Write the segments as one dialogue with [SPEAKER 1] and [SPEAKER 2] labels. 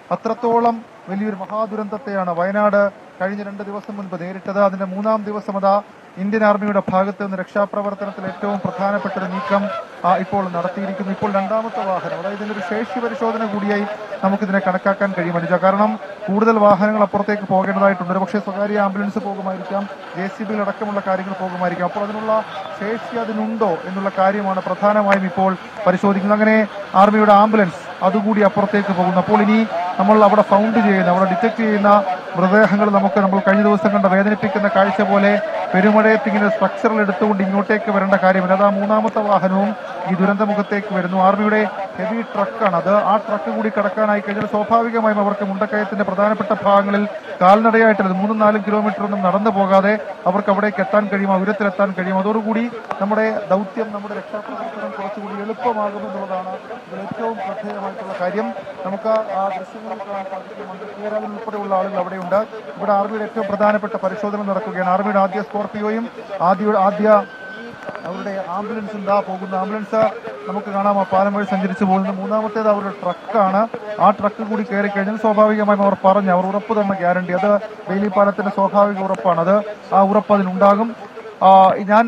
[SPEAKER 1] അത്രത്തോളം വലിയൊരു മഹാദുരന്തത്തെയാണ് വയനാട് കഴിഞ്ഞ 2 ദിവസം മുൻപ് നേരിട്ടത്. അതിന്റെ 3-ാം ദിവസം അതാ ഇന്ത്യൻ ആർമിയുടെ ഭാഗത്ത് നിന്ന് രക്ഷാപ്രവർത്തനത്തിൽ ഏറ്റവും പ്രധാനപ്പെട്ട ഒരു നീക്കം ഇപ്പോൾ നടത്തിയിരിക്കുന്നു. ഇപ്പോൾ 2ാമത്തെ വാഹനം, അതായത് ഇതിനൊരു ശേഷി പരിശോധന കൂടിയായി നമുക്കിതിനെ കണക്കാക്കാൻ കഴിയും അനുജ. കാരണം കൂടുതൽ വാഹനങ്ങൾ അപ്പുറത്തേക്ക് പോകേണ്ടതായിട്ടുണ്ട്. പക്ഷേ സ്വകാര്യ ആംബുലൻസ് പോകുമായിരിക്കാം, JCB അടക്കമുള്ള കാര്യങ്ങൾ പോകുമായിരിക്കാം. അപ്പോൾ അതിനുള്ള ശേഷി അതിനുണ്ടോ എന്നുള്ള കാര്യമാണ് പ്രധാനമായും ഇപ്പോൾ പരിശോധിക്കുന്നത്. അങ്ങനെ ആർമിയുടെ ആംബുലൻസ് അതുകൂടി അപ്പുറത്തേക്ക് പോകുന്നു. അപ്പോൾ ഇനി നമ്മൾ അവിടെ ഫൗണ്ട് ചെയ്യുന്ന, അവിടെ ഡിറ്റക്ട് ചെയ്യുന്ന മൃതദേഹങ്ങൾ നമ്മൾ കഴിഞ്ഞ ദിവസം കണ്ട വേദനിപ്പിക്കുന്ന കാഴ്ച പോലെ പെരുമഴയത്ത് ഇങ്ങനെ സ്ട്രക്ചറിൽ എടുത്തുകൊണ്ട് ഇങ്ങോട്ടേക്ക് വരേണ്ട കാര്യമില്ല. അത് ആ 3ാമത്തെ വാഹനവും ഈ ദുരന്തമുഖത്തേക്ക് വരുന്നു. ആർമിയുടെ ഹെവി ട്രക്കാണ് അത്. ആ ട്രക്ക് കൂടി കടക്കാനായി കഴിഞ്ഞാൽ സ്വാഭാവികമായും അവർക്ക് മുണ്ടക്കയത്തിന്റെ പ്രധാനപ്പെട്ട ഭാഗങ്ങളിൽ കാൽനടയായിട്ടുള്ളത് 3-4 കിലോമീറ്റർ ഒന്നും നടന്നു പോകാതെ അവർക്ക് അവിടേക്ക് എത്താൻ കഴിയും, ഉയരത്തിലെത്താൻ കഴിയും. അതോടുകൂടി നമ്മുടെ ദൗത്യം, നമ്മുടെ രക്ഷാപ്രവർത്തനം കുറച്ചുകൂടി എളുപ്പമാകുമെന്നുള്ളതാണ് ഇതിൽ ഏറ്റവും ശ്രദ്ധേയമായിട്ടുള്ള കാര്യം. നമുക്ക് ആ ദൃശ്യങ്ങളിൽ കാണാൻ സാധിക്കും. മന്ത്രി കെ രാജൻ ഉൾപ്പെടെയുള്ള ആളുകൾ അവിടെയുണ്ട്. ഇവിടെ ആർമിയുടെ ഏറ്റവും പ്രധാനപ്പെട്ട പരിശോധന നടക്കുകയാണ്. ആർമിയുടെ ആദ്യ സ്കോർപിയോയും ആദ്യ അവരുടെ ആംബുലൻസ് എന്താ പോകുന്ന ആംബുലൻസ് നമുക്ക് കാണാം. ആ പാലം വഴി സഞ്ചരിച്ചു പോകുന്നത്. 3ാമത്തേത് അവരുടെ ട്രക്കാണ്. ആ ട്രക്ക് കൂടി കയറി കഴിഞ്ഞാൽ സ്വാഭാവികമായും അവർ ഉറപ്പ് തന്ന ഗ്യാരണ്ടി, അത് ബെയിലി പാലത്തിന്റെ സ്വാഭാവിക ഉറപ്പാണ്. അത് ആ ഉറപ്പ് അതിനുണ്ടാകും. ഞാൻ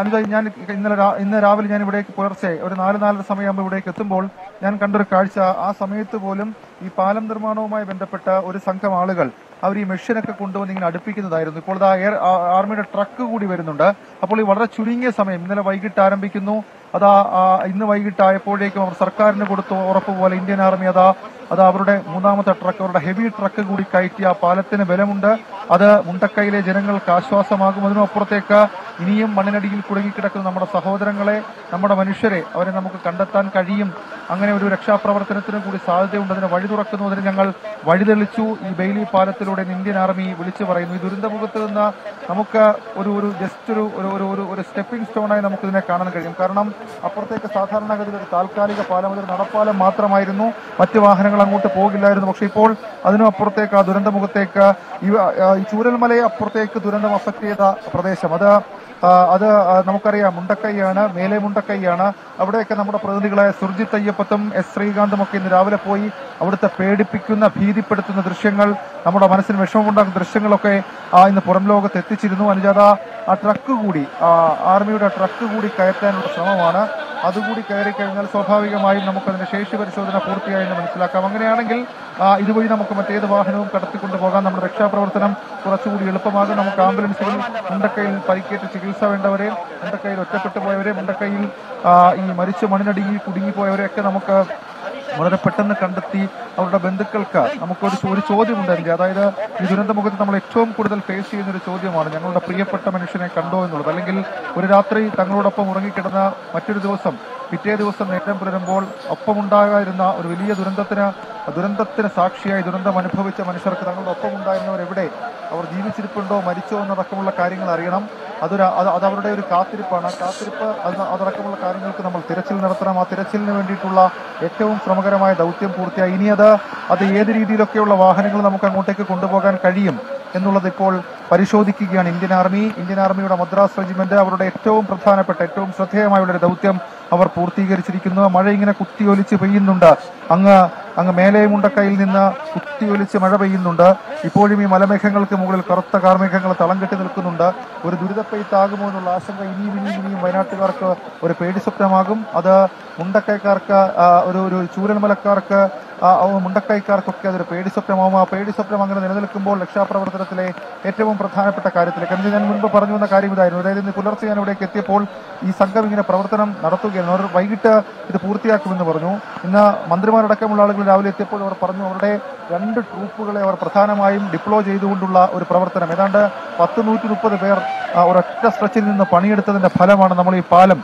[SPEAKER 1] ഇന്ന് രാവിലെ ഞാൻ ഇവിടേക്ക് പുലർച്ചെ ഒരു 4-4:30 സമയമാകുമ്പോൾ ഇവിടേക്ക് എത്തുമ്പോൾ ഞാൻ കണ്ടൊരു കാഴ്ച, ആ സമയത്ത് പോലും ഈ പാലം നിർമ്മാണവുമായി ബന്ധപ്പെട്ട ഒരു സംഘം ആളുകൾ അവർ ഈ മെഷീനൊക്കെ കൊണ്ടുവന്ന് ഇങ്ങനെ അടുപ്പിക്കുന്നതായിരുന്നു. ഇപ്പോൾ ആർമിയുടെ ട്രക്ക് കൂടി വരുന്നുണ്ട്. അപ്പോൾ ഈ വളരെ ചുരുങ്ങിയ സമയം, ഇന്നലെ വൈകിട്ട് ആരംഭിക്കുന്നു, ഇന്ന് വൈകിട്ടായപ്പോഴേക്കും അവർ സർക്കാരിന് കൊടുത്ത ഉറപ്പ് പോലെ ഇന്ത്യൻ ആർമി അത് അവരുടെ 3ാമത്തെ ട്രക്ക്, അവരുടെ ഹെവി ട്രക്ക് കൂടി കയറ്റി. ആ പാലത്തിന് ബലമുണ്ട്. അത് മുണ്ടക്കയിലെ ജനങ്ങൾക്ക് ആശ്വാസമാകും. അതിനും അപ്പുറത്തേക്ക് ഇനിയും മണ്ണിനടിയിൽ കുടുങ്ങിക്കിടക്കുന്ന നമ്മുടെ സഹോദരങ്ങളെ, നമ്മുടെ മനുഷ്യരെ, അവരെ നമുക്ക് കണ്ടെത്താൻ കഴിയും. അങ്ങനെ ഒരു രക്ഷാപ്രവർത്തനത്തിനും കൂടി സാധ്യതയുണ്ട്. അതിന് വഴി തുറക്കുന്നതിന് ഞങ്ങൾ വഴിതെളിച്ചു. ഈ ബെയിലി പാലത്തിലൂടെ ഇന്ത്യൻ ആർമി വിളിച്ചു പറയുന്നു. ഈ ദുരന്തമുഖത്ത് നിന്ന് നമുക്ക് ഒരു സ്റ്റെപ്പിംഗ് സ്റ്റോണായി നമുക്കിതിനെ കാണാൻ കഴിയും. കാരണം അപ്പുറത്തേക്ക് സാധാരണഗതിയിൽ ഒരു താൽക്കാലിക പാലം, അതൊരു നടപ്പാലം മാത്രമായിരുന്നു. മറ്റ് വാഹനങ്ങൾ അങ്ങോട്ട് പോകില്ലായിരുന്നു. പക്ഷെ ഇപ്പോൾ അതിനും അപ്പുറത്തേക്ക്, ആ ദുരന്തമുഖത്തേക്ക്, ഈ ചൂരൽമലയെ അപ്പുറത്തേക്ക് ദുരന്തം അഫക്ട് ചെയ്ത പ്രദേശം, അത് നമുക്കറിയാം മുണ്ടക്കൈയാണ്, മേലെ മുണ്ടക്കൈയാണ്. അവിടെയൊക്കെ നമ്മുടെ പ്രതിനിധികളായ സുർജിത്ത് അയ്യപ്പത്തും S ശ്രീകാന്തും ഒക്കെ ഇന്ന് രാവിലെ പോയി അവിടുത്തെ പേടിപ്പിക്കുന്ന, ഭീതിപ്പെടുത്തുന്ന ദൃശ്യങ്ങൾ, നമ്മുടെ മനസ്സിന് വിഷമമുണ്ടാക്കുന്ന ദൃശ്യങ്ങളൊക്കെ ഇന്ന് പുറം ലോകത്ത് എത്തിച്ചിരുന്നു. അനുജാത ആ ട്രക്ക് കൂടി, ആർമിയുടെ ട്രക്ക് കൂടി കയറ്റാനുള്ള ശ്രമമാണ്. അതുകൂടി കയറി കഴിഞ്ഞാൽ സ്വാഭാവികമായും നമുക്കതിന്റെ ശേഷി പരിശോധന പൂർത്തിയായെന്ന് മനസ്സിലാക്കാം. അങ്ങനെയാണെങ്കിൽ ഇതുവഴി നമുക്ക് മറ്റേത് വാഹനവും കടത്തിക്കൊണ്ടു പോകാൻ നമ്മുടെ രക്ഷാപ്രവർത്തനം കുറച്ചുകൂടി എളുപ്പമാകും. നമുക്ക് ആംബുലൻസുകളിൽ മുണ്ടക്കയിൽ പരിക്കേറ്റ് ചികിത്സ വേണ്ടവരെ, മുണ്ടക്കയിൽ ഒറ്റപ്പെട്ടു പോയവരെ, മുണ്ടക്കയിൽ ഈ മരിച്ച മണ്ണിനടിയിൽ കുടുങ്ങിപ്പോയവരെയൊക്കെ നമുക്ക് വളരെ പെട്ടെന്ന് കണ്ടെത്തി അവരുടെ ബന്ധുക്കൾക്ക് നമുക്കൊരു ചോദ്യമുണ്ടായിരുന്നു. അതായത് ഈ ദുരന്തമുഖത്ത് നമ്മൾ ഏറ്റവും കൂടുതൽ ഫേസ് ചെയ്യുന്ന ഒരു ചോദ്യമാണ്, ഞങ്ങളുടെ പ്രിയപ്പെട്ട മനുഷ്യനെ കണ്ടോ എന്നുള്ളത്. അല്ലെങ്കിൽ ഒരു രാത്രി തങ്ങളോടൊപ്പം ഉറങ്ങിക്കിടന്ന മറ്റൊരു ദിവസം, പിറ്റേ ദിവസം നേരം പുലരുമ്പോൾ ഒപ്പമുണ്ടാകാതിരുന്ന ഒരു വലിയ ദുരന്തത്തിന് സാക്ഷിയായി ദുരന്തം അനുഭവിച്ച മനുഷ്യർക്ക് തങ്ങളുടെ ഒപ്പം ഉണ്ടായിരുന്നവരെവിടെ, അവർ ജീവിച്ചിരിപ്പുണ്ടോ മരിച്ചോ എന്നടക്കമുള്ള കാര്യങ്ങൾ അറിയണം. അത് അവരുടെ ഒരു കാത്തിരിപ്പാണ്. അതടക്കമുള്ള കാര്യങ്ങൾക്ക് നമ്മൾ തിരച്ചിൽ നടത്തണം. ആ തിരച്ചിലിന് വേണ്ടിയിട്ടുള്ള ഏറ്റവും ശ്രമകരമായ ദൗത്യം പൂർത്തിയായി. ഇനി അത് ഏത് രീതിയിലൊക്കെയുള്ള വാഹനങ്ങൾ നമുക്ക് അങ്ങോട്ടേക്ക് കൊണ്ടുപോകാൻ കഴിയും എന്നുള്ളത് ഇപ്പോൾ പരിശോധിക്കുകയാണ് ഇന്ത്യൻ ആർമിയുടെ മദ്രാസ് റെജിമെന്റ്. അവരുടെ ഏറ്റവും പ്രധാനപ്പെട്ട, ഏറ്റവും ശ്രദ്ധേയമായുള്ളൊരു ദൗത്യം അവർ പൂർത്തീകരിച്ചിരിക്കുന്നു. മഴ ഇങ്ങനെ കുത്തിയൊലിച്ച് പെയ്യുന്നുണ്ട്. അങ്ങ് മേലെ മുണ്ടക്കയിൽ നിന്ന് കുത്തിയൊലിച്ച് മഴ പെയ്യുന്നുണ്ട്. ഇപ്പോഴും ഈ മലമേഘങ്ങൾക്ക് മുകളിൽ കറുത്ത കാർമേഘങ്ങൾ തളം കെട്ടി നിൽക്കുന്നുണ്ട്. ഒരു ദുരിതപ്പെയ്ത്താകുമോ എന്നുള്ള ആശങ്ക ഇനിയും വയനാട്ടുകാർക്ക് ഒരു പേടി സ്വപ്നമാകും. അത് മുണ്ടക്കൈക്കാർക്ക്, ഒരു ചൂരൽമലക്കാർക്ക്, മുണ്ടക്കൈക്കാർക്കൊക്കെ അതൊരു പേടി സ്വപ്നമാകും. ആ പേടി സ്വപ്നം അങ്ങനെ നിലനിൽക്കുമ്പോൾ രക്ഷാപ്രവർത്തനത്തിലെ ഏറ്റവും പ്രധാനപ്പെട്ട കാര്യത്തിലേക്ക്, എന്ന് ഞാൻ മുൻപ് പറഞ്ഞു വന്ന കാര്യം ഇതായിരുന്നു. അതായത് ഇന്ന് പുലർച്ചെ ഞാൻ ഇവിടേക്ക് എത്തിയപ്പോൾ ഈ സംഘം ഇങ്ങനെ പ്രവർത്തനം നടത്തുകയാണ്. അവർ വൈകിട്ട് ഇത് പൂർത്തിയാക്കുമെന്ന് പറഞ്ഞു. ഇന്ന് മന്ത്രിമാരടക്കമുള്ള ആളുകൾ രാവിലെ എത്തിയപ്പോൾ അവർ പറഞ്ഞു അവരുടെ 2 ട്രൂപ്പുകളെ അവർ പ്രധാനമായും ഡിപ്ലോ ചെയ്തുകൊണ്ടുള്ള ഒരു പ്രവർത്തനം. ഏതാണ്ട് 130 പേർ ഒരൊറ്റ സ്ട്രെച്ചിൽ നിന്ന് പണിയെടുത്തതിന്റെ ഫലമാണ് നമ്മൾ ഈ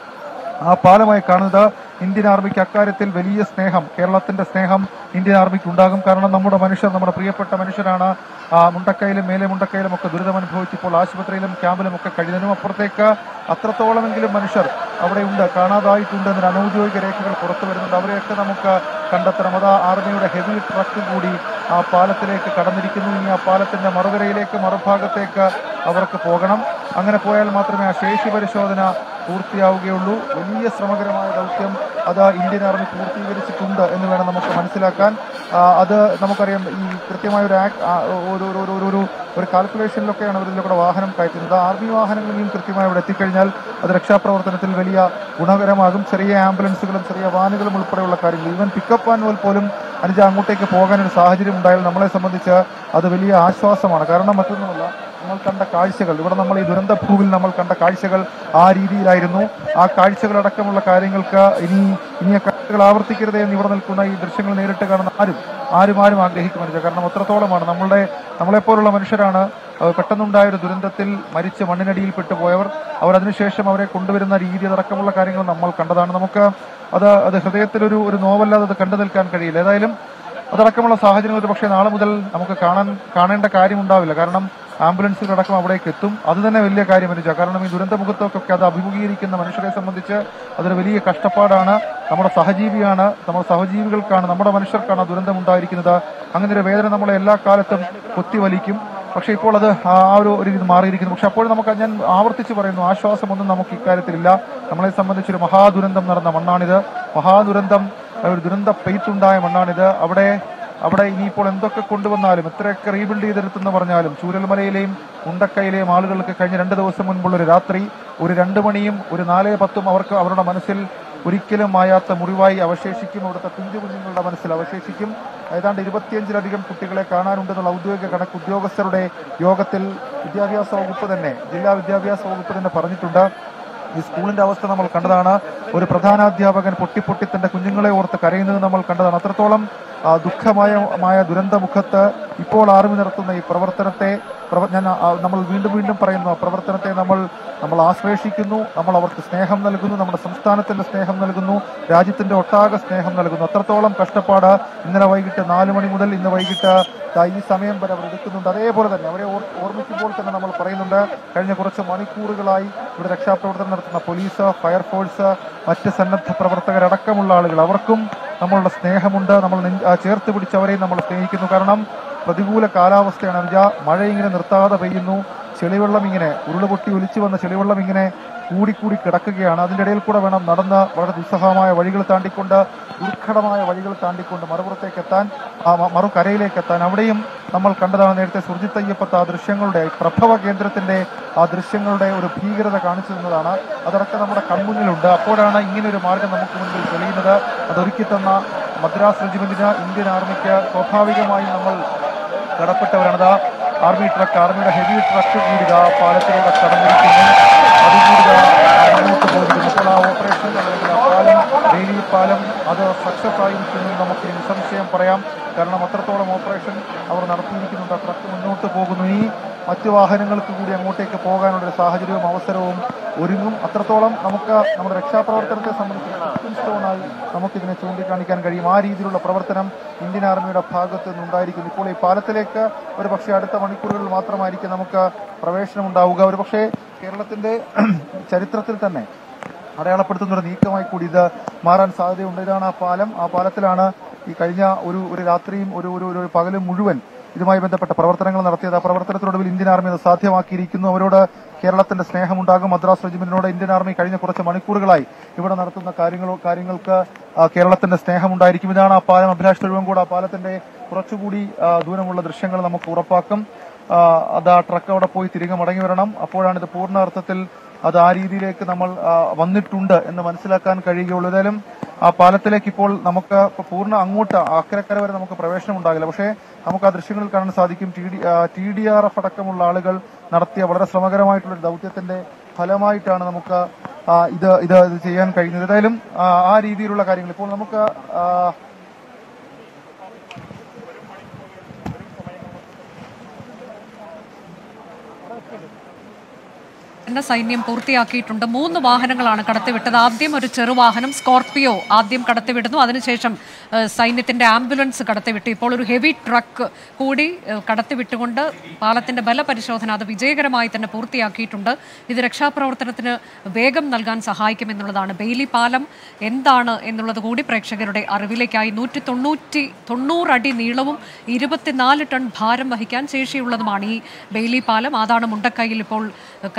[SPEAKER 1] പാലമായി കാണുന്നത്. ഇന്ത്യൻ ആർമിക്ക് അക്കാര്യത്തിൽ വലിയ സ്നേഹം, കേരളത്തിന്റെ സ്നേഹം ഇന്ത്യൻ ആർമിക്ക് ഉണ്ടാകും. കാരണം നമ്മുടെ പ്രിയപ്പെട്ട മനുഷ്യരാണ് മുണ്ടക്കയിലും മേലെ മുണ്ടക്കയിലും ഒക്കെ ദുരിതമനുഭവിച്ച് ഇപ്പോൾ ആശുപത്രിയിലും ക്യാമ്പിലും ഒക്കെ കഴിയുന്നതിനും അപ്പുറത്തേക്ക് അത്രത്തോളമെങ്കിലും മനുഷ്യർ അവിടെ ഉണ്ട്, കാണാതായിട്ടുണ്ട് എന്നൊരു അനൌദ്യോഗിക രേഖകൾ പുറത്തു വരുന്നുണ്ട്. അവരെയൊക്കെ നമുക്ക് കണ്ടെത്തണം. അത് ആർമിയുടെ ഹെവി ട്രക്ക് കൂടി ആ പാലത്തിലേക്ക് കടന്നിരിക്കുന്നു. ഇനി ആ പാലത്തിന്റെ മറുകരയിലേക്ക്, മറുഭാഗത്തേക്ക് അവർക്ക് പോകണം. അങ്ങനെ പോയാൽ മാത്രമേ ആ ശേഷി പരിശോധന പൂർത്തിയാവുകയുള്ളൂ. വലിയ ശ്രമകരമായ ദൗത്യം അത് ഇന്ത്യൻ ആർമി പൂർത്തീകരിച്ചിട്ടുണ്ട് എന്ന് വേണം നമുക്ക് മനസ്സിലാക്കാൻ. അത് നമുക്കറിയാം ഈ കൃത്യമായ ഒരു കാൽക്കുലേഷനിലൊക്കെയാണ് അവരിലൂടെ വാഹനം കയറ്റുന്നത്. ആർമി വാഹനങ്ങളിലും കൃത്യമായി അവിടെ എത്തിക്കഴിഞ്ഞാൽ അത് രക്ഷാപ്രവർത്തനത്തിൽ വലിയ ഗുണകരമാകും. ചെറിയ ആംബുലൻസുകളും ചെറിയ വാനുകളും ഉൾപ്പെടെയുള്ള കാര്യങ്ങൾ, ഈവൻ പിക്കപ്പ് വാനുകൾ പോലും അനുജ അങ്ങോട്ടേക്ക് പോകാനൊരു സാഹചര്യം ഉണ്ടായാൽ നമ്മളെ സംബന്ധിച്ച് അത് വലിയ ആശ്വാസമാണ്. കാരണം മറ്റൊന്നുമല്ല, നമ്മൾ കണ്ട കാഴ്ചകൾ, ഇവിടെ നമ്മൾ ഈ ദുരന്ത ഭൂവിൽ നമ്മൾ കണ്ട കാഴ്ചകൾ ആ രീതിയിലായിരുന്നു. ആ കാഴ്ചകളടക്കമുള്ള കാര്യങ്ങൾക്ക് ഇനിയ കാഴ്ചകൾ ആവർത്തിക്കരുതേ എന്ന് ഇവിടെ നിൽക്കുന്ന ഈ ദൃശ്യങ്ങൾ നേരിട്ട് കാണുന്ന ആരും ആഗ്രഹിക്കുന്നില്ല. കാരണം അത്രത്തോളമാണ് നമ്മളെപ്പോലുള്ള മനുഷ്യരാണ് പെട്ടെന്നുണ്ടായ ഒരു ദുരന്തത്തിൽ മരിച്ച് മണ്ണിനടിയിൽ പെട്ടുപോയവർ. അവർ അതിനുശേഷം അവരെ കൊണ്ടുവരുന്ന രീതി അടക്കമുള്ള കാര്യങ്ങൾ നമ്മൾ കണ്ടതാണ്. നമുക്ക് അത് ഹൃദയത്തിലൊരു നോവല്ലാതെ അത് കണ്ടു നിൽക്കാൻ കഴിയില്ല. ഏതായാലും അതടക്കമുള്ള സാഹചര്യങ്ങൾ ഒരു പക്ഷേ നാളെ മുതൽ നമുക്ക് കാണേണ്ട കാര്യമുണ്ടാവില്ല. കാരണം ആംബുലൻസുകളടക്കം അവിടേക്ക് എത്തും. അത് തന്നെ വലിയ കാര്യം അനുജ. കാരണം ഈ ദുരന്തമുഖത്തൊക്കെ അത് അഭിമുഖീകരിക്കുന്ന മനുഷ്യരെ സംബന്ധിച്ച് അതൊരു വലിയ കഷ്ടപ്പാടാണ്. നമ്മുടെ സഹജീവികൾക്കാണ്, നമ്മുടെ മനുഷ്യർക്കാണ് ദുരന്തം ഉണ്ടായിരിക്കുന്നത്. അങ്ങനെ ഒരു വേദന നമ്മളെ എല്ലാ കാലത്തും കൊത്തിവലിക്കും. പക്ഷേ ഇപ്പോൾ അത് ആ ഒരു രീതി മാറിയിരിക്കുന്നു. പക്ഷെ അപ്പോൾ ഞാൻ ആവർത്തിച്ച് പറയുന്നു, ആശ്വാസമൊന്നും നമുക്ക് ഇക്കാര്യത്തിലില്ല. നമ്മളെ സംബന്ധിച്ചൊരു മഹാദുരന്തം നടന്ന മണ്ണാണിത്. ഒരു ദുരന്ത പെയ്ത്തുണ്ടായ മണ്ണാണിത്. അവിടെ ഇനിയിപ്പോൾ എന്തൊക്കെ കൊണ്ടുവന്നാലും, എത്രയൊക്കെ റീബിൽഡ് ചെയ്തെടുത്തെന്ന് പറഞ്ഞാലും, ചൂരൽമലയിലെയും മുണ്ടക്കയിലെയും ആളുകൾക്ക് കഴിഞ്ഞ 2 ദിവസം മുൻപുള്ള ഒരു രാത്രി, ഒരു 2 മണിയും ഒരു 4:10 അവർക്ക് അവരുടെ മനസ്സിൽ ഒരിക്കലും മായാത്ത മുറിവായി അവശേഷിക്കും. അവിടുത്തെ കുഞ്ഞുങ്ങളുടെ മനസ്സിൽ അവശേഷിക്കും. ഏതാണ്ട് 25-ലധികം കുട്ടികളെ കാണാനുണ്ടെന്നുള്ള ഔദ്യോഗിക കണക്ക് ഉദ്യോഗസ്ഥരുടെ യോഗത്തിൽ ജില്ലാ വിദ്യാഭ്യാസ വകുപ്പ് തന്നെ പറഞ്ഞിട്ടുണ്ട്. ഈ സ്കൂളിന്റെ അവസ്ഥ നമ്മൾ കണ്ടതാണ്. ഒരു പ്രധാനാധ്യാപകൻ പൊട്ടി തന്റെ കുഞ്ഞുങ്ങളെ ഓർത്ത് കരയുന്നത് നമ്മൾ കണ്ടതാണ്. അത്രത്തോളം ദുഃഖമായ ദുരന്തമുഖത്ത് ഇപ്പോൾ ആർമി നടത്തുന്ന ഈ പ്രവർത്തനത്തെ നമ്മൾ വീണ്ടും പറയുന്നു. ആ പ്രവർത്തനത്തെ നമ്മൾ ആശ്ലേഷിക്കുന്നു. നമ്മൾ അവർക്ക് സ്നേഹം നൽകുന്നു, നമ്മുടെ സംസ്ഥാനത്തിന്റെ സ്നേഹം നൽകുന്നു, രാജ്യത്തിന്റെ ഒട്ടാകെ സ്നേഹം നൽകുന്നു. അത്രത്തോളം കഷ്ടപ്പാട് ഇന്നലെ വൈകിട്ട് 4 മണി മുതൽ ഇന്ന് വൈകിട്ട് ഈ സമയം വരെ അവർ എടുക്കുന്നുണ്ട്. അതേപോലെ തന്നെ അവരെ ഓർമ്മിക്കുമ്പോൾ തന്നെ നമ്മൾ പറയുന്നുണ്ട്, കഴിഞ്ഞ കുറച്ച് മണിക്കൂറുകളായി ഇവിടെ രക്ഷാപ്രവർത്തനം നടത്തുന്ന പോലീസ്, ഫയർഫോഴ്സ്, മറ്റ് സന്നദ്ധ പ്രവർത്തകരടക്കമുള്ള ആളുകൾ, അവർക്കും നമ്മളുടെ സ്നേഹമുണ്ട്. നമ്മൾ ചേർത്ത് പിടിച്ചവരെയും നമ്മൾ സ്നേഹിക്കുന്നു. കാരണം പ്രതികൂല കാലാവസ്ഥയാണ് അനുജ. മഴ ഇങ്ങനെ നിർത്താതെ പെയ്യുന്നു. ചെളിവെള്ളം ഇങ്ങനെ ഉരുളുപൊട്ടി ഒലിച്ചു വന്ന ചെളിവെള്ളം ഇങ്ങനെ കൂടി കിടക്കുകയാണ്. അതിൻ്റെ ഇടയിൽ കൂടെ വേണം നടന്ന് വളരെ ദുസ്സഹമായ വഴികൾ താണ്ടിക്കൊണ്ട്, ദുർഘടമായ വഴികൾ താണ്ടിക്കൊണ്ട് മറുകരയിലേക്ക് എത്താൻ. അവിടെയും നമ്മൾ കണ്ടതാണ് നേരത്തെ സുർജിത്ത് അയ്യപ്പത്ത് ആ ദൃശ്യങ്ങളുടെ, പ്രഭവ കേന്ദ്രത്തിന്റെ ആ ദൃശ്യങ്ങളുടെ ഒരു ഭീകരത കാണിച്ചു തന്നതാണ്. അതൊക്കെ നമ്മുടെ കൺമുന്നിലുണ്ട്. അപ്പോഴാണ് ഇങ്ങനൊരു മാർഗം നമുക്ക് മുൻപിൽ തെളിയുന്നത്. അതൊരുക്കി തന്ന മദ്രാസ് റെജിമെന്റിന്, ഇന്ത്യൻ ആർമിക്ക് സ്വാഭാവികമായും നമ്മൾ കടപ്പെട്ടവരാണ്. ആർമിയുടെ ഹെവി ട്രക്ക് കൂടി പാലത്തിലൂടെ കടന്നിരിക്കുന്നു. അതുകൂടി മുന്നോട്ട് പോയിരിക്കുന്നു. അപ്പോൾ ആ ഓപ്പറേഷൻ അല്ലെങ്കിൽ ആ പാലം, ബെയിലി പാലം, അത് സക്സസ് ആയിരിക്കുന്നു നമുക്ക് നിസ്സംശയം പറയാം. കാരണം അത്രത്തോളം ഓപ്പറേഷൻ അവർ നടത്തിയിരിക്കുന്നുണ്ട്. ട്രക്ക് മുന്നോട്ട് പോകുന്നു. ഈ മറ്റു വാഹനങ്ങൾക്ക് കൂടി അങ്ങോട്ടേക്ക് പോകാനുള്ളൊരു സാഹചര്യവും അവസരവും ഒരുങ്ങും. അത്രത്തോളം നമുക്ക് നമ്മുടെ രക്ഷാപ്രവർത്തനത്തെ സംബന്ധിച്ച് സ്റ്റെപ്പിംഗ് സ്റ്റോണായി നമുക്കിതിനെ ചൂണ്ടിക്കാണിക്കാൻ കഴിയും. ആ രീതിയിലുള്ള പ്രവർത്തനം ഇന്ത്യൻ ആർമിയുടെ ഭാഗത്ത് നിന്നുണ്ടായിരിക്കുന്നു. ഇപ്പോൾ ഈ പാലത്തിലേക്ക് ഒരു പക്ഷേ അടുത്ത മണിക്കൂറുകളിൽ മാത്രമായിരിക്കും നമുക്ക് പ്രവേശനം ഉണ്ടാവുക. ഒരു പക്ഷേ കേരളത്തിന്റെ ചരിത്രത്തിൽ തന്നെ അടയാളപ്പെടുത്തുന്ന ഒരു നീക്കമായി കൂടി ഇത് മാറാൻ സാധ്യതയുണ്ട്. ഇതാണ് ആ പാലം. ആ പാലത്തിലാണ് ഈ കഴിഞ്ഞ ഒരു രാത്രിയും ഒരു പകലും മുഴുവൻ ഇതുമായി ബന്ധപ്പെട്ട പ്രവർത്തനങ്ങൾ നടത്തിയത്. ആ പ്രവർത്തനത്തിനൊടുവിൽ ഇന്ത്യൻ ആർമി അത് സാധ്യമാക്കിയിരിക്കുന്നു. അവരോട് കേരളത്തിന്റെ സ്നേഹമുണ്ടാകും. മദ്രാസ് റെജിമെന്റിനോട് ഇന്ത്യൻ ആർമി കഴിഞ്ഞ കുറച്ച് മണിക്കൂറുകളായി ഇവിടെ നടത്തുന്ന കാര്യങ്ങൾക്ക് കേരളത്തിന്റെ സ്നേഹമുണ്ടായിരിക്കും. ഇതാണ് ആ പാലം. അഭിലാഷ് തൊഴുവൻകൂട് ആ പാലത്തിന്റെ കുറച്ചുകൂടി ദൂരമുള്ള ദൃശ്യങ്ങൾ നമുക്ക് ഉറപ്പാക്കും. അത് ആ ട്രക്ക് അവിടെ പോയി തിരികെ മടങ്ങി വരണം. അപ്പോഴാണ് ഇത് പൂർണ്ണ അർത്ഥത്തിൽ അത് ആ രീതിയിലേക്ക് നമ്മൾ വന്നിട്ടുണ്ട് എന്ന് മനസ്സിലാക്കാൻ കഴിയുകയുള്ളൂ. ഏതായാലും ആ പാലത്തിലേക്ക് ഇപ്പോൾ നമുക്ക് പൂർണ്ണ അങ്ങോട്ട് അക്കരക്കര വരെ നമുക്ക് പ്രവേശനം ഉണ്ടാകില്ല. പക്ഷേ നമുക്ക് ആ ദൃശ്യങ്ങളിൽ കാണാൻ സാധിക്കും. TDRF അടക്കമുള്ള ആളുകൾ നടത്തിയ വളരെ ശ്രമകരമായിട്ടുള്ള ദൗത്യത്തിന്റെ ഫലമായിട്ടാണ് നമുക്ക് ഇത് ചെയ്യാൻ കഴിയുന്നത്. ഏതായാലും ആ രീതിയിലുള്ള കാര്യങ്ങൾ ഇപ്പോൾ നമുക്ക്
[SPEAKER 2] സൈന്യം പൂർത്തിയാക്കിയിട്ടുണ്ട്. 3 വാഹനങ്ങളാണ് കടത്തിവിട്ടത്. ആദ്യം ഒരു ചെറുവാഹനം സ്കോർപിയോ ആദ്യം കടത്തിവിടുന്നു. അതിനുശേഷം സൈന്യത്തിന്റെ ആംബുലൻസ് കടത്തിവിട്ടു. ഇപ്പോൾ ഒരു ഹെവി ട്രക്ക് കൂടി കടത്തിവിട്ടുകൊണ്ട് പാലത്തിന്റെ ബലപരിശോധന അത് വിജയകരമായി തന്നെ പൂർത്തിയാക്കിയിട്ടുണ്ട്. ഇത് രക്ഷാപ്രവർത്തനത്തിന് വേഗം നൽകാൻ സഹായിക്കുമെന്നുള്ളതാണ്. ബെയിലി പാലം എന്താണ് എന്നുള്ളത് കൂടി പ്രേക്ഷകരുടെ അറിവിലേക്കായി. 190 അടി നീളവും 24 ടൺ ഭാരം വഹിക്കാൻ ശേഷിയുള്ളതുമാണ് ഈ ബെയിലി പാലം. അതാണ് മുണ്ടക്കൈയിൽ ഇപ്പോൾ കരസേന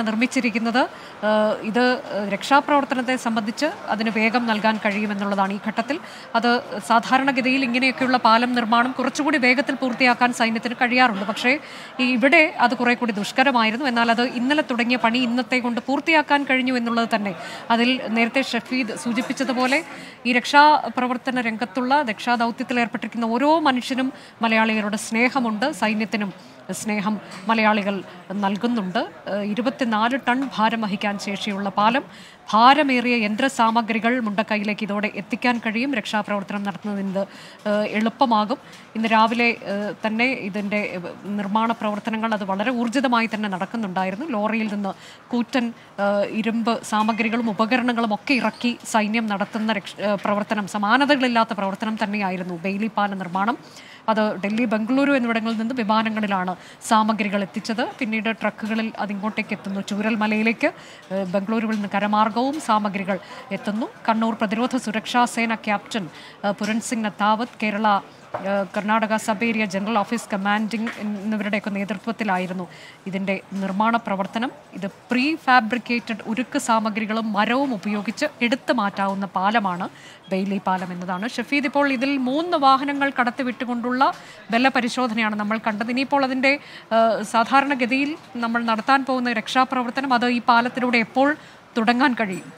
[SPEAKER 2] നിർമ്മിച്ചിരിക്കുന്നത്. ഇത് രക്ഷാപ്രവർത്തനത്തെ സംബന്ധിച്ച് അതിന് വേഗം നൽകാൻ കഴിയുമെന്നുള്ളതാണ് ഈ ഘട്ടത്തിൽ. അത് സാധാരണഗതിയിൽ ഇങ്ങനെയൊക്കെയുള്ള പാലം നിർമ്മാണം കുറച്ചുകൂടി വേഗത്തിൽ പൂർത്തിയാക്കാൻ സൈന്യത്തിന് കഴിയാറുണ്ട്. പക്ഷേ ഇവിടെ അത് കുറെ കൂടി ദുഷ്കരമായിരുന്നു. എന്നാൽ അത് ഇന്നലെ തുടങ്ങിയ പണി ഇന്നത്തെ കൊണ്ട് പൂർത്തിയാക്കാൻ കഴിഞ്ഞു എന്നുള്ളത് തന്നെ അതിൽ നേരത്തെ ഷഫീദ് സൂചിപ്പിച്ചതുപോലെ ഈ രക്ഷാപ്രവർത്തന രംഗത്തുള്ള രക്ഷാദൗത്യത്തിൽ ഏർപ്പെട്ടിരിക്കുന്ന ഓരോ മനുഷ്യനും മലയാളികളുടെ സ്നേഹമുണ്ട്. സൈന്യത്തിനും സ്നേഹം മലയാളികൾ നൽകുന്നുണ്ട്. 24 ടൺ ഭാരം വഹിക്കാൻ ശേഷിയുള്ള പാലം, ഭാരമേറിയ യന്ത്രസാമഗ്രികൾ മുണ്ടക്കൈയിലേക്ക് ഇതോടെ എത്തിക്കാൻ കഴിയും. രക്ഷാപ്രവർത്തനം നടത്തുന്നതിന് എളുപ്പമാകും. ഇന്ന് രാവിലെ തന്നെ ഇതിൻ്റെ നിർമ്മാണ പ്രവർത്തനങ്ങൾ അത് വളരെ ഊർജിതമായി തന്നെ നടക്കുന്നുണ്ടായിരുന്നു. ലോറിയിൽ നിന്ന് കൂറ്റൻ ഇരുമ്പ് സാമഗ്രികളും ഉപകരണങ്ങളും ഒക്കെ ഇറക്കി സൈന്യം നടത്തുന്ന പ്രവർത്തനം, സമാനതകളില്ലാത്ത പ്രവർത്തനം തന്നെയായിരുന്നു ബെയിലി പാല നിർമ്മാണം. അത് ഡൽഹി, ബംഗളൂരു എന്നിവിടങ്ങളിൽ നിന്ന് വിമാനങ്ങളിലാണ് സാമഗ്രികൾ എത്തിച്ചത്. പിന്നീട് ട്രക്കുകളിൽ അതിങ്ങോട്ടേക്ക് എത്തുന്നു. ചൂരൽമലയിലേക്ക് ബംഗളൂരുവിൽ നിന്ന് കരമാർഗവും സാമഗ്രികൾ എത്തുന്നു. കണ്ണൂർ പ്രതിരോധ സുരക്ഷാ സേന captain Puran Singh Nathawat, Kerala Karnataka sub area general office commanding എന്നിവരുടെയൊക്കെ നേതൃത്വത്തിലായിരുന്നു ഇതിൻ്റെ നിർമ്മാണ പ്രവർത്തനം. ഇത് പ്രീ ഫാബ്രിക്കേറ്റഡ് ഉരുക്ക് സാമഗ്രികളും മരവും ഉപയോഗിച്ച് എടുത്തു മാറ്റാവുന്ന പാലമാണ് ബെയിലി പാലം എന്നതാണ്. ഷഫീദ്, ഇപ്പോൾ ഇതിൽ 3 വാഹനങ്ങൾ കടത്തിവിട്ടുകൊണ്ടുള്ള ബലപരിശോധനയാണ് നമ്മൾ കണ്ടത്. ഇനിയിപ്പോൾ അതിൻ്റെ സാധാരണഗതിയിൽ നമ്മൾ നടത്താൻ പോകുന്ന രക്ഷാപ്രവർത്തനം അത് ഈ പാലത്തിലൂടെ എപ്പോൾ തുടങ്ങാൻ കഴിയും?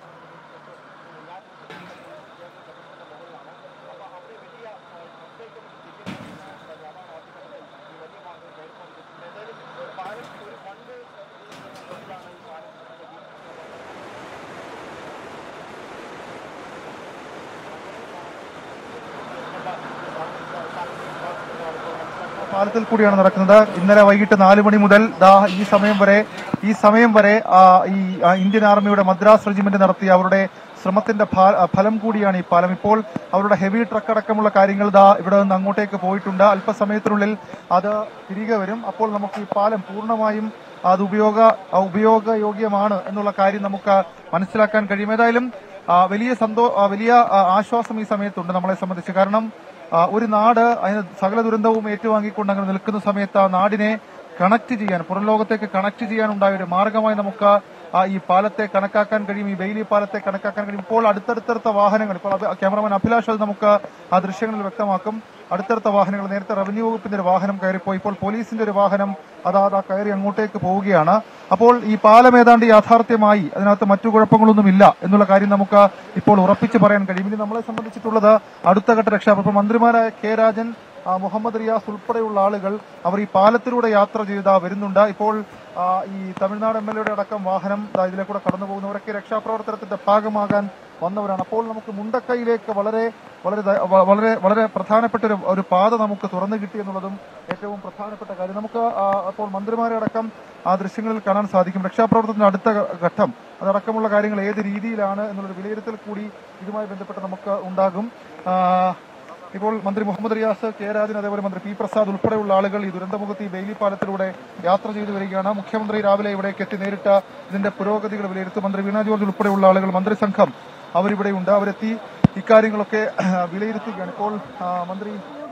[SPEAKER 1] പാലത്തിൽ കൂടിയാണ് നടക്കുന്നത്. ഇന്നലെ വൈകിട്ട് 4 മണി മുതൽ ഈ സമയം വരെ ഈ ഇന്ത്യൻ ആർമിയുടെ മദ്രാസ് റെജിമെന്റ് നടത്തിയ അവരുടെ ശ്രമത്തിന്റെ ഫലം കൂടിയാണ് ഈ പാലം. ഇപ്പോൾ അവരുടെ ഹെവി ട്രക്ക് അടക്കമുള്ള കാര്യങ്ങൾ ഇവിടെ നിന്ന് അങ്ങോട്ടേക്ക് പോയിട്ടുണ്ട്. അല്പസമയത്തിനുള്ളിൽ അത് തിരികെ വരും. അപ്പോൾ നമുക്ക് ഈ പാലം പൂർണ്ണമായും അത് ഉപയോഗയോഗ്യമാണ് എന്നുള്ള കാര്യം നമുക്ക് മനസ്സിലാക്കാൻ കഴിയും. ഏതായാലും വലിയ ആശ്വാസം ഈ സമയത്തുണ്ട് നമ്മളെ സംബന്ധിച്ച്. കാരണം ഒരു നാട് അതിന് സകല ദുരന്തവും ഏറ്റുവാങ്ങിക്കൊണ്ട് അങ്ങനെ നിൽക്കുന്ന സമയത്ത് ആ നാടിനെ കണക്ട് ചെയ്യാൻ, പുറം ലോകത്തേക്ക് കണക്ട് ചെയ്യാൻ ഉണ്ടായ ഒരു മാർഗമായി നമുക്ക് ഈ പാലത്തെ കണക്കാക്കാൻ കഴിയും. ഈ ബെയിലി പാലത്തെ കണക്കാക്കാൻ കഴിയും. ഇപ്പോൾ അടുത്തടുത്ത വാഹനങ്ങൾ, ഇപ്പോൾ ക്യാമറമാൻ അഭിലാഷ് അത് നമുക്ക് ആ ദൃശ്യങ്ങളിൽ വ്യക്തമാക്കും. അടുത്തടുത്ത വാഹനങ്ങൾ, നേരത്തെ റവന്യൂ വകുപ്പിന്റെ ഒരു വാഹനം കയറിപ്പോയി, ഇപ്പോൾ പോലീസിന്റെ ഒരു വാഹനം അതാ കയറി അങ്ങോട്ടേക്ക് പോവുകയാണ്. അപ്പോൾ ഈ പാലം ഏതാണ്ട് യാഥാർത്ഥ്യമായി, അതിനകത്ത് മറ്റു കുഴപ്പങ്ങളൊന്നുമില്ല എന്നുള്ള കാര്യം നമുക്ക് ഇപ്പോൾ ഉറപ്പിച്ച് പറയാൻ കഴിയും. ഇനി നമ്മളെ സംബന്ധിച്ചിട്ടുള്ളത് അടുത്ത ഘട്ട രക്ഷാപ്രവർത്തനം. മന്ത്രിമാരായ കെ രാജൻ, മുഹമ്മദ് റിയാസ് ഉൾപ്പെടെയുള്ള ആളുകൾ അവർ ഈ പാലത്തിലൂടെ യാത്ര ചെയ്ത് വരുന്നുണ്ട്. ഇപ്പോൾ ഈ തമിഴ്നാട് MLA അടക്കം വാഹനം ഇതിലേക്കൂടെ കടന്നു പോകുന്നവരൊക്കെ രക്ഷാപ്രവർത്തനത്തിന്റെ ഭാഗമാകാൻ വന്നവരാണ്. അപ്പോൾ നമുക്ക് മുണ്ടക്കൈയിലേക്ക് വളരെ വളരെ വളരെ വളരെ പ്രധാനപ്പെട്ട ഒരു പാത നമുക്ക് തുറന്നു കിട്ടി എന്നുള്ളതും ഏറ്റവും പ്രധാനപ്പെട്ട കാര്യം. നമുക്ക് അപ്പോൾ മന്ത്രിമാരെ അടക്കം ആ ദൃശ്യങ്ങളിൽ കാണാൻ സാധിക്കും. രക്ഷാപ്രവർത്തനത്തിന്റെ അടുത്ത ഘട്ടം അതടക്കമുള്ള കാര്യങ്ങൾ ഏത് രീതിയിലാണ് എന്നുള്ളൊരു വിലയിരുത്തൽ കൂടി ഇതുമായി ബന്ധപ്പെട്ട് നമുക്ക് ഉണ്ടാകും. ഇപ്പോൾ മന്ത്രി മുഹമ്മദ് റിയാസ്, കെ രാജൻ, അതേപോലെ മന്ത്രി പി പ്രസാദ് ഉൾപ്പെടെയുള്ള ആളുകൾ ഈ ദുരന്തമുഖത്ത് ഈ ബെയിലി പാലത്തിലൂടെ യാത്ര ചെയ്തു വരികയാണ്. മുഖ്യമന്ത്രി രാവിലെ ഇവിടേക്ക് എത്തി നേരിട്ട് ഇതിന്റെ പുരോഗതികൾ വിലയിരുത്തും. മന്ത്രി വീണ ജോർജ് ഉൾപ്പെടെയുള്ള ആളുകൾ, മന്ത്രിസംഘം അവരിവിടെയുണ്ട്. അവരെത്തി ഇക്കാര്യങ്ങളൊക്കെ വിലയിരുത്തുകയാണ്. ഇപ്പോൾ മന്ത്രി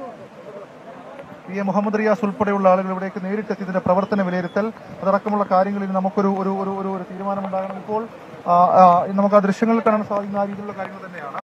[SPEAKER 1] പി എ മുഹമ്മദ് റിയാസ് ഉൾപ്പെടെയുള്ള ആളുകൾ ഇവിടേക്ക് നേരിട്ടെത്തി ഇതിന്റെ പ്രവർത്തന വിലയിരുത്തൽ അതടക്കമുള്ള കാര്യങ്ങളിൽ നമുക്കൊരു തീരുമാനമുണ്ടാകണം. ഇപ്പോൾ നമുക്ക് ആ ദൃശ്യങ്ങളിൽ കാണാൻ സാധിക്കുന്ന ആ രീതിയിലുള്ള കാര്യങ്ങൾ തന്നെയാണ്.